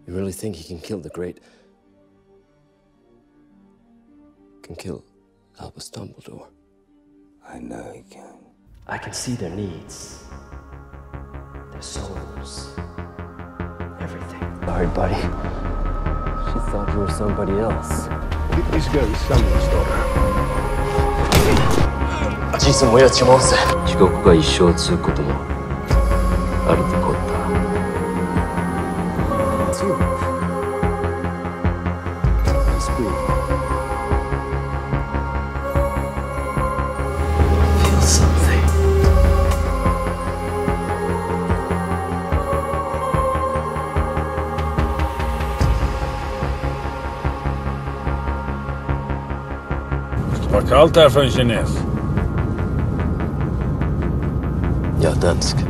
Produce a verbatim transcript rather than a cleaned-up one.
You really think he can kill the great... can kill Albus Dumbledore? I know he can. I can see their needs. Their souls. Everything. Sorry, buddy. She thought you were somebody else. This girl is someone's daughter. 実もやちまうぜ。地獄が一生続くこともあるでこった。強い。Speed. Feel something. Vad kallt det är för en kines. Ja, dansk.